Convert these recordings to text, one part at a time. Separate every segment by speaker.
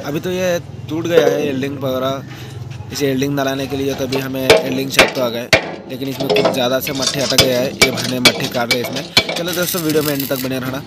Speaker 1: अभी तो ये टूट गया है एल्डिंग वगैरह। इसे एल्डिंग डालाने के लिए तो अभी हमें एल्डिंग शॉप तो आ गए, लेकिन इसमें कुछ ज़्यादा से मट्ठी अटक गया है। ये भाने मट्ठी काट रहे हैं इसमें। चलो दोस्तों वीडियो में एंड तक बने रहना।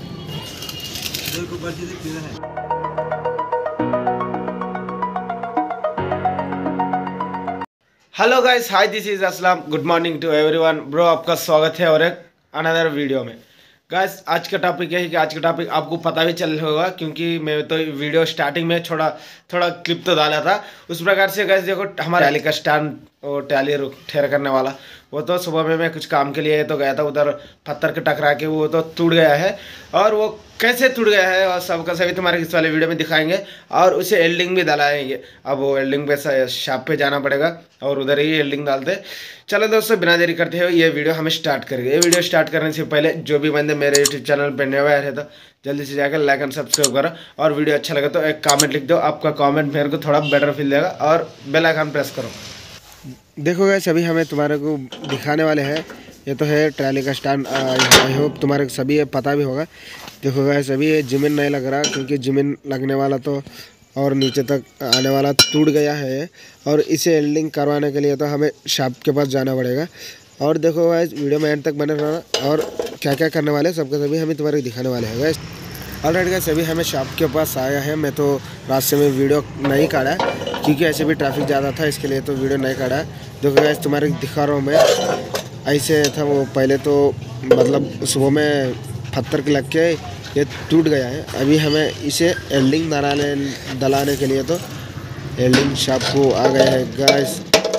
Speaker 1: Hello guys, hi this is Aslam. Good morning to everyone. Bro आपका स्वागत है और एक अनदर वीडियो में। गाइस आज का टॉपिक है कि आज का टॉपिक आपको पता भी चल होगा, क्योंकि मैं तो वीडियो स्टार्टिंग में थोड़ा क्लिप तो डाला था। उस प्रकार से गाइस देखो, हमारा टैली का स्टैंड और टैली ठहर करने वाला, वो तो सुबह में मैं कुछ काम के लिए तो गया था उधर, पत्थर के टकरा के वो तो टूट गया है। और वो कैसे टूट गया है और सबका सभी तुम्हारे इस वाले वीडियो में दिखाएंगे, और उसे एल्डिंग भी डालाएंगे। अब वो एल्डिंग पे शॉप पे जाना पड़ेगा और उधर ही एल्डिंग डालते। चलो दोस्तों बिना देरी करते हुए ये वीडियो हमें स्टार्ट करेंगे। ये वीडियो स्टार्ट करने से पहले जो भी बंदे मेरे यूट्यूब चैनल पर नए आए हैं तो जल्दी से जाकर लाइक एंड सब्सक्राइब करो, और वीडियो अच्छा लगे तो एक कमेंट लिख दो। आपका कमेंट मेरे को थोड़ा बेटर फील देगा, और बेल आइकन प्रेस करो। देखो गाइस अभी हमें तुम्हारे को दिखाने वाले हैं। ये तो है ट्रैली का स्टैंड। आई होप तुम्हारे सभी ये पता भी होगा। देखो गाइस अभी ये जमीन नहीं लग रहा, क्योंकि जमीन लगने वाला तो और नीचे तक आने वाला टूट गया है, और इसे एल्डिंग करवाने के लिए तो हमें शॉप के पास जाना पड़ेगा। और देखो गाइस वीडियो में एंड तक बने रहना, और क्या क्या करने वाले हैं सबके सभी हमें तुम्हारे दिखाने वाले हैं गाइस। ऑलराइट गाइस अभी हमें शॉप के पास आया है। मैं तो रास्ते में वीडियो नहीं काटा, क्योंकि ऐसे भी ट्रैफिक ज़्यादा था, इसके लिए तो वीडियो नहीं काटा। देखो गाइस तुम्हारे दिखा रहा हूँ मैं। ऐसे था वो पहले तो, मतलब सुबह में पत्थर के लग के ये टूट गया है। अभी हमें इसे एल्डिंग डलाने के लिए तो एल्डिंग शॉप को आ गए हैं गाइस।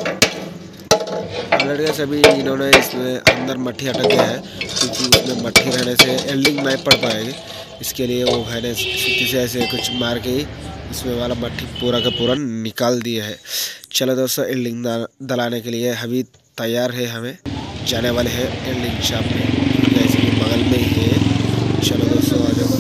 Speaker 1: ऑलरेडी गाइस अभी इन्होंने इसमें अंदर मट्ठी अटक गया है, क्योंकि उसमें मट्ठी रहने से एल्डिंग नहीं पड़ पाएगी। इसके लिए वो भाई ने सुत्ती से ऐसे कुछ मार के ही इसमें वाला मट्ठी पूरा का पूरा निकाल दिया है। चलो दोस्तों एल्डिंग डलाने के लिए अभी तैयार है, हमें जाने वाले हैं एल्डिंग शॉप में, ऐसे ही बगल में ही है। चलो दोस्तों आ जाओ।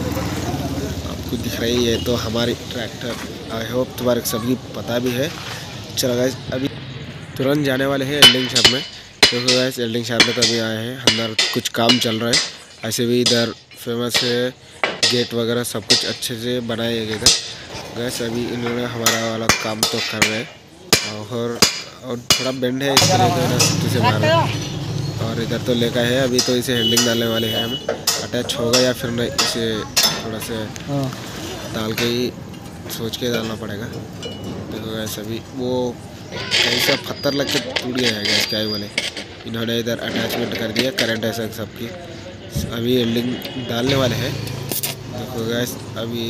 Speaker 1: आपको दिख रही है तो हमारी ट्रैक्टर, आई होप तुम्हारे सभी पता भी है। चलो गाइस अभी तुरंत जाने वाले हैं एल्डिंग शॉप में। देखो गाइस एल्डिंग शॉप में तो अभी आए हैं, अंदर कुछ काम चल रहा है। ऐसे भी इधर फेमस है, गेट वगैरह सब कुछ अच्छे से बनाया गया था। गैस अभी इन्होंने हमारा वाला काम तो कर रहे हैं, और थोड़ा बेंड है इसके लिए तो इधर सुत्ती से मार रहे हैं। और इधर तो लेकर है, अभी तो इसे हैंडलिंग डालने वाले हैं। हमें अटैच होगा या फिर नहीं, इसे थोड़ा से डाल के ही सोच के डालना पड़ेगा। देखो गैस अभी वो कहीं से पत्थर लग के टूट गया है गैस, क्या ही बोले। इन्होंने इधर अटैचमेंट कर दिया, करंट ऐसा सबकी। अभी एल्डिंग डालने वाले हैं। देखो गैस अभी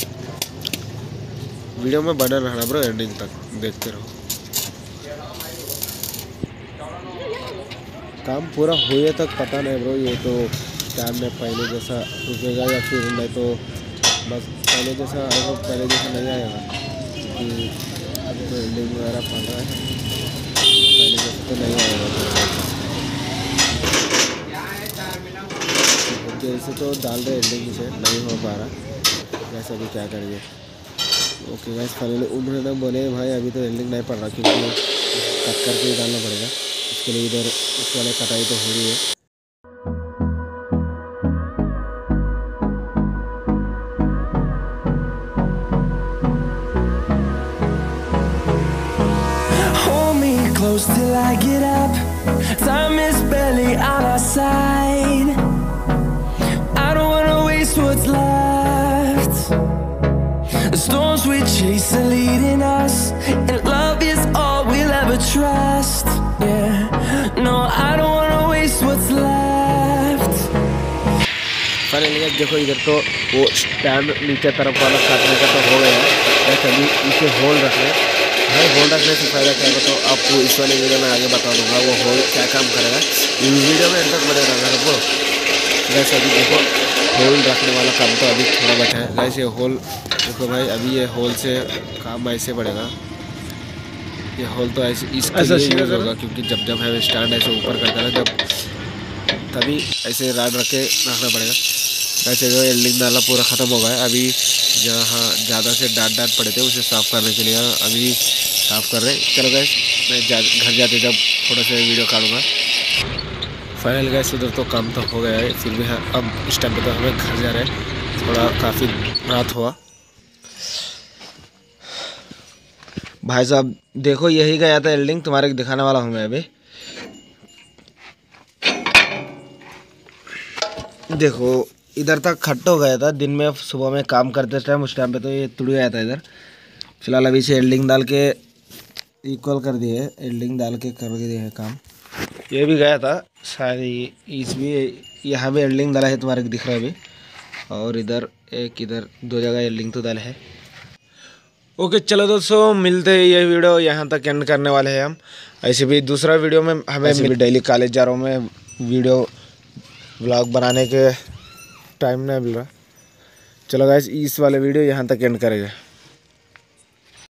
Speaker 1: वीडियो में बना रहना ब्रो, एंडिंग तक देखते रहो। काम पूरा हुए तक पता नहीं ब्रो, ये तो स्टैंड में पहले जैसा रुकेगा या फिर नहीं, तो बस पहले जैसा आएगा, पहले जैसा नहीं आएगा, क्योंकि अभी तो एल्डिंग वगैरह पड़ रहा है, पहले जैसा तो नहीं आएगा। जैसे तो डाल रहे एल्डिंग से नहीं हो पा रहा, वैसे अभी क्या करेंगे। ओके गाइस फाइनली उन्होंने बोले भाई अभी तो एल्डिंग नहीं पड़ रहा, क्योंकि कट करके ही डालना पड़ेगा। इसके लिए इधर इस वाले कटाई तो हो रही है।
Speaker 2: Close till I get up, time is barely on our side. I don't wanna waste what's left. The storms we chase are leading us, and love is all we'll ever trust. Yeah, no, I don't wanna waste what's left.
Speaker 1: Finally देखो इधर तो वो stand नीचे तरफ वाला काटने का तो हो गया है। कभी इसे होल रख रहे हैं। भाई होल रखने से फ़ायदा क्या है तो आपको इस वाले वीडियो में आगे बता दूंगा वो होल क्या काम करेगा। इस वीडियो में एंड तक बने रहना है। वैसे अभी देखो होल रखने वाला काम तो अभी थोड़ा बचा है। वैसे होल देखो भाई, अभी ये होल से काम ऐसे बढ़ेगा। ये होल तो ऐसे इसके लिए यूज़ होगा, क्योंकि जब हमें स्टैंड ऐसे ऊपर करता है जब तभी ऐसे राड रखना पड़ेगा। वैसे जो एल्डिंग डाला पूरा ख़त्म हो गया है। अभी जहाँ ज़्यादा से डाट पड़े थे उसे साफ़ करने के लिए अभी साफ़ कर रहे हैं। चलो गैस मैं घर जाते जब थोड़ा सा वीडियो काटूँगा। फाइनल गैस उधर तो काम तो हो गया है, फिर भी हाँ अब इस टाइम पे तो हमें घर जा रहे हैं। थोड़ा काफ़ी रात हुआ। भाई साहब देखो, यही गया था एल्डिंग, तुम्हारे दिखाने वाला हूँ मैं अभी। देखो इधर तक खट हो गया था, दिन में सुबह में काम करते टाइम, उस टाइम पे तो ये टूट गया था इधर। फिलहाल अभी से एल्डिंग डाल के इक्वल कर दिए, एल्डिंग डाल के कर दिए है काम। ये भी गया था शायद, इसमें यहाँ भी एल्डिंग डाला है, तुम्हारे दिख रहा है अभी। और इधर एक, इधर 2 जगह एल्डिंग तो डाला है। ओके चलो दोस्तों, मिलते हैं, ये वीडियो यहाँ तक एंड करने वाले हैं हम। ऐसे भी दूसरा वीडियो में हमें भी डेली कॉलेज जा रहा हूँ मैं, वीडियो व्लॉग बनाने के टाइम नहीं मिल रहा। चलो गाइस, इस वाले वीडियो यहाँ तक एंड करेंगे।